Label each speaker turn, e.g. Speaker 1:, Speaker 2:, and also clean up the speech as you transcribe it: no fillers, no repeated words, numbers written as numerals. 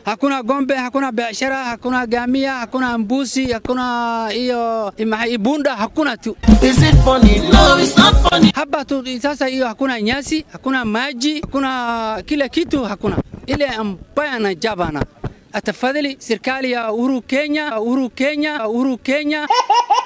Speaker 1: hakuna gombe, hakuna biashara, hakuna gamia, hakuna mbuzi, hakuna hiyo ibunda, hakuna tu.
Speaker 2: Is it funny? No, it's not funny.
Speaker 1: Hapa tu sasa hiyo hakuna nyasi, hakuna maji, hakuna kila kitu hakuna. Ile ambaye na jabana. Atafadhali serikali ya Uhuru Kenya